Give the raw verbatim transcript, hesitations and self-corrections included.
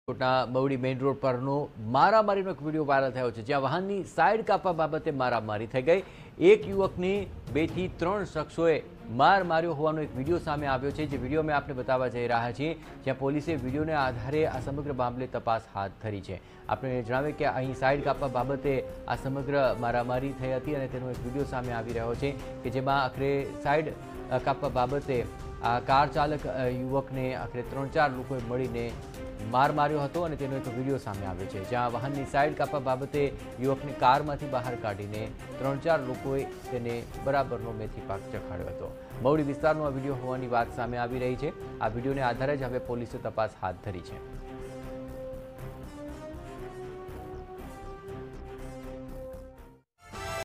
કોટના બવડી main road પરનો મારામારીનો એક video viral થયો છે, જ્યાં વાહનની સાઈડ કાપવા બાબતે મારામારી થઈ ગઈ। એક યુવકની બેથી ત્રણ શખ્સોએ માર માર્યો હોવાનો એક વિડીયો સામે આવ્યો છે, જે વિડીયો મેં આપને બતાવવા જઈ રહ્યા છીએ, જ્યાં પોલીસે વિડીયોને આધારે આ સમગ્ર મામલે તપાસ હાથ ધરી છે। આપણે જણાવીએ કે અહીં સાઈડ કાપવા બાબતે આ સમગ્ર મારામારી થઈ હતી અને તેનો એક વિડીયો સામે આવી રહ્યો છે કે જેમાં આખરે સાઈડ કાપવા બાબતે આ કાર ચાલક યુવકને આખરે ત્રણ ચાર લોકોએ મળીને માર માર્યો હતો અને તેનો એક વિડીયો સામે આવ્યો છે, જ્યાં વાહનની સાઈડ કાપવા બાબતે યુવકને કારમાંથી બહાર કાઢીને ત્રણ ચાર લોકોએ તેને બરાબરનો મેથી પાક ચખાડ્યો હતો। બવડી વિસ્તારનો આ વિડીયો હોવાની વાત સામે આવી રહી છે। આ વિડીયોને આધારે જ હવે પોલીસે તપાસ હાથ ધરી છે।